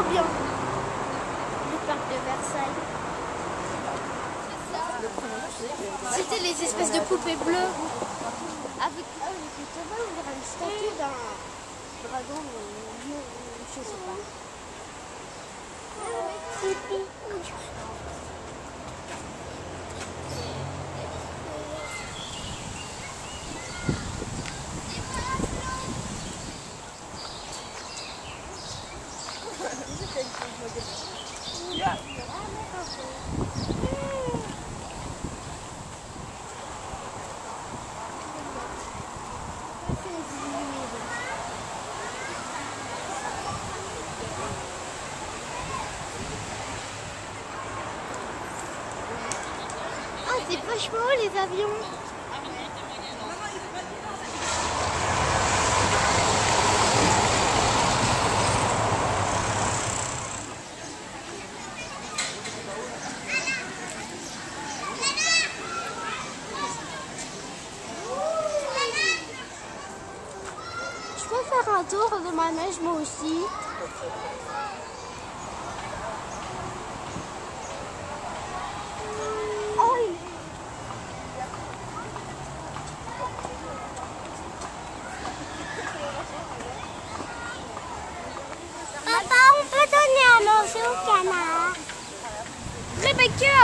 trop bien. Le parc de Versailles. C'était les espèces de poupées bleues. Avec le tabac, on dirait une statue d'un dragon ou lion, je sais pas. Ah, c'est vachement haut les avions. Je peux faire un tour de manège moi aussi. Papa, on peut donner à manger au canard. Rebecca!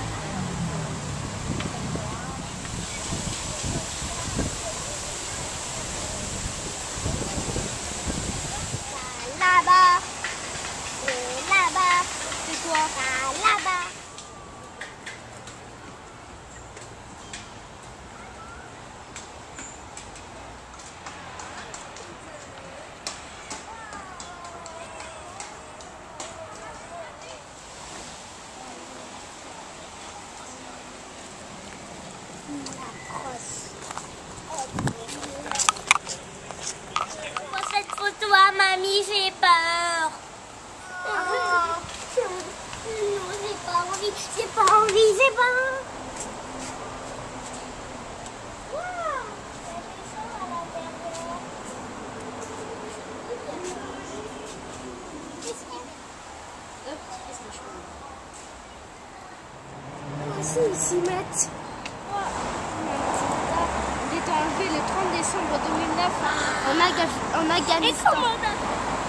Là-bas. Et là-bas. C'est quoi? Là-bas. Pour cette photo à mamie, j'ai peur. Non, j'ai pas envie, j'ai pas envie, j'ai pas envie. Wow, il y a des choses à l'intérieur. Qu'est-ce qu'il y a? Aussi, ils s'y mettent. Il est enlevé le 30 décembre 2009 en Afghanistan. Et comment on a...